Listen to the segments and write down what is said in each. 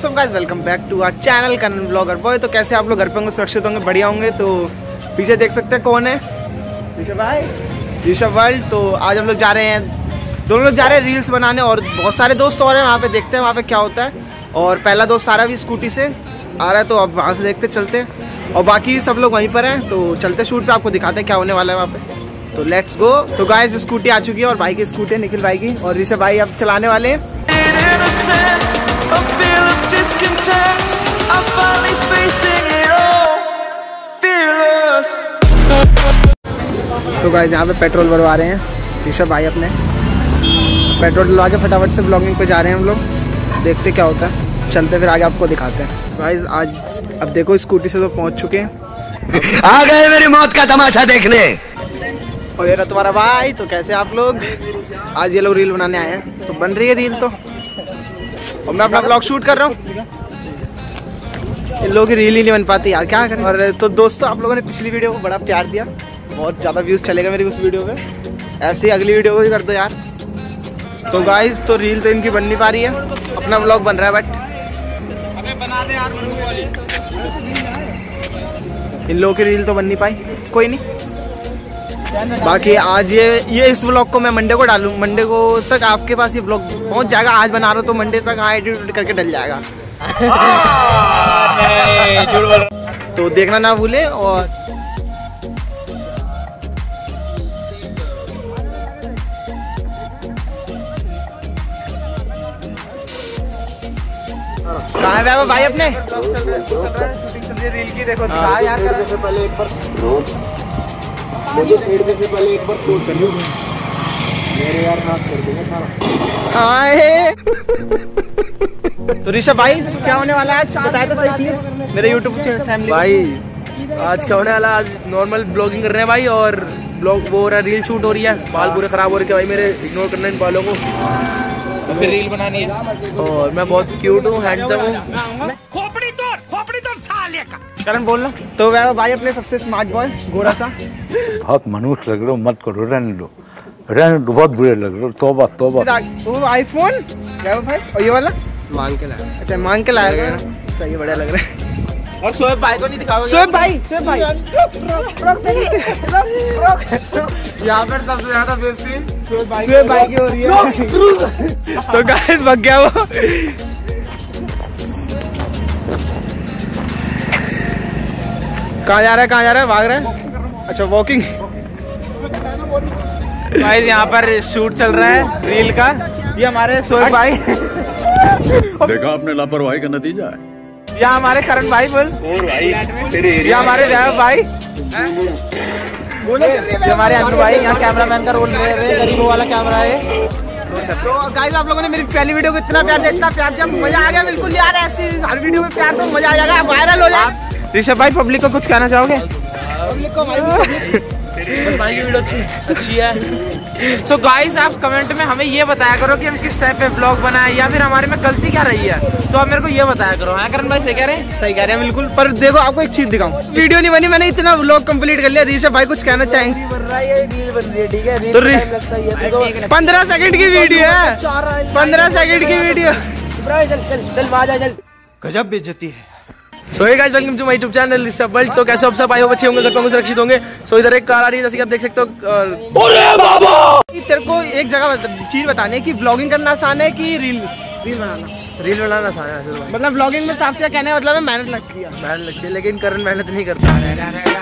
WhatsApp guys, welcome back to our channel Karan blogger boy. तो कैसे आप लोग घर पे होंगे, सुरक्षित होंगे, बढ़िया होंगे। तो पीछे देख सकते हैं कौन है, ऋषभ भाई, ऋषभ वर्ल्ड। तो आज हम लोग जा रहे हैं, दोनों लोग जा रहे हैं रील्स बनाने, और बहुत सारे दोस्त और हैं वहाँ पे। देखते हैं वहाँ पे क्या होता है। और पहला दोस्त सारा भी स्कूटी से आ रहा है, तो अब वहाँ से देखते चलते हैं। और बाकी सब लोग वहीं पर हैं, तो चलते शूट पे, आपको दिखाते हैं क्या होने वाला है वहाँ पे। तो लेट्स गो। तो गाइस स्कूटी आ चुकी है, और भाई की स्कूटी है, निखिल भाई की, और ऋषभ भाई अब चलाने वाले हैं। तो गाइस यहाँ पे पेट्रोल भरवा रहे हैं ऋषभ भाई अपने। पेट्रोल डलवा के फटाफट से ब्लॉगिंग पे जा रहे हैं हम लोग। देखते क्या होता है, चलते फिर आगे आपको दिखाते हैं। गाइस आज अब देखो स्कूटी से तो पहुँच चुके हैं, आ गए मेरी मौत का तमाशा देखने। और ये रहा तुम्हारा भाई। तो कैसे आप लोग, आज ये लोग रील बनाने आए हैं, तो बन रही है रील। तो और मैं अपना ब्लॉग शूट कर रहा हूँ, इन लोगों की रील ही नहीं बन पाती यार, क्या करें। और तो दोस्तों आप लोगों ने पिछली वीडियो को बड़ा प्यार दिया, बहुत ज़्यादा व्यूज़ चलेगा मेरी उस वीडियो पे। ऐसे ही अगली वीडियो को भी कर दो यार। तो गाइस तो रील तो इनकी बन नहीं पा रही है, अपना ब्लॉग बन रहा है, बट अबे बना दे यार वाली। इन लोगों की रील तो बन नहीं पाई, कोई नहीं। बाकी आज ये इस ब्लॉग को मैं मंडे को डालूँ, मंडे को तक आपके पास ये ब्लॉग पहुंच जाएगा। आज बना रहा हूँ तो मंडे तक हाँ एडिट करके डल जाएगा। तो देखना ना भूले। और कहाँ है भाई अपने? रील की देखो यार, से पहले एक बार मुझे छेड़ने से पहले एक बार शूट कर लूं मेरे यार, हाथ कर दूंगा सारा। तो ऋषभ भाई क्या होने वाला है आज, बताया तो सही प्लीज मेरे यूट्यूब फैमिली भाई। आज क्या होने वाला, आज नॉर्मल ब्लॉगिंग कर रहे हैं भाई, और ब्लॉग वो हो रहा है, रील शूट हो रही है। बाल पूरे खराब हो रहे हैं भाई मेरे, इग्नोर करना इन बालों को। तो फिर रील बनानी है, और मैं बहुत क्यूट हूँ, हैंडसम हूँ। करण बोल लो। तो वह भाई अपने सबसे स्मार्ट बॉय, गोरा सा। बहुत मनुष्य लग रहे हो, मत करो, रहने दो, बहुत बुरे लग रहे हो। तौबा तौबा। वो आईफोन भाई, और ये वाला मांग के लाया। अच्छा मांग के लाया, सही, बढ़िया लग रहा है। और शोएब भाई को नहीं दिखाओगे? शोएब भाई यहाँ पर सबसे ज्यादा बेइज्जती शोएब भाई की हो रही है। तो गाइस भाग गया वो। कहाँ जा रहा है, भाग रहा है? अच्छा वॉकिंग। गाइस यहाँ पर शूट चल रहा है रील का। ये हमारे शोएब भाई, देखा आपने लापरवाही का नतीजा है। यहाँ हमारे करण भाई बोल, ये हमारे वैभव भाई, ये हमारे अनु भाई। यहाँ कैमरामैन का रोल ले रहे हैं, गरीबों वाला कैमरा है। तो गाइस आप लोगों ने मेरी पहली वीडियो को इतना प्यार दिया, मजा आ गया बिल्कुल यार। ऐसी हर वीडियो में प्यार तो मजा आ जाएगा, वायरल हो जाए। ऋषभ भाई पब्लिक को कुछ कहना चाहोगे? पब्लिक को भाई की वीडियो अच्छी है। सो गाइस आप कमेंट में हमें ये बताया करो कि हम किस टाइप पे ब्लॉग बनाए, या फिर हमारे में गलती क्या रही है, तो आप मेरे को ये बताया करो। हाँ करण भाई सही कह रहे हैं? सही कह रहे हैं बिल्कुल। पर देखो आपको एक चीज दिखाऊं, वीडियो नहीं बनी, मैंने इतना ब्लॉग कंप्लीट कर लिया। ऋषभ भाई कुछ कहना चाहेंगे? तो 15 सेकंड की वीडियो है, 15 सेकंड की वीडियो। गजब बेइज्जती है। So hey guys, welcome to my YouTube channel Rishabh world. तो कैसे आप सब आए हो, अच्छे होंगे, घर पे सुरक्षित होंगे। सो इधर एक कार आ रही है, जैसे कि आप देख सकते हो। अरे बाबा, तेरे को एक जगह चीज बतानी है कि ब्लॉगिंग करना आसान है कि रील बनाना? रील बनाना आसान है। मतलब ब्लॉगिंग में साफ क्या कहने का मतलब है, मेहनत लगती है, लेकिन करण मेहनत नहीं करता।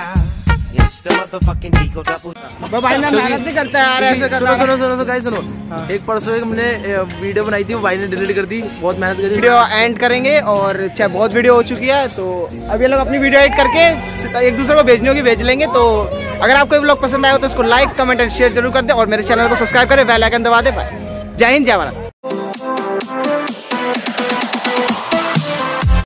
भाई मैं मेहनत नहीं करता यार, ऐसे करता। सुनो गाइस सुनो। एक परसों एक हमने वीडियो बनाई थी, वो भाई ने डिलीट कर दी, बहुत मेहनत करी। वीडियो एंड करेंगे, और चाहे बहुत वीडियो हो चुकी है, तो अब ये लोग अपनी वीडियो एडिट करके एक दूसरे को भेजनी होगी, भेज लेंगे। तो अगर आपको ये ब्लॉग पसंद आया हो तो इसको लाइक, कमेंट एंड शेयर जरूर कर दे, और मेरे चैनल को सब्सक्राइब करें, बेल आइकन दबा दे। जय हिंद, जय भारत।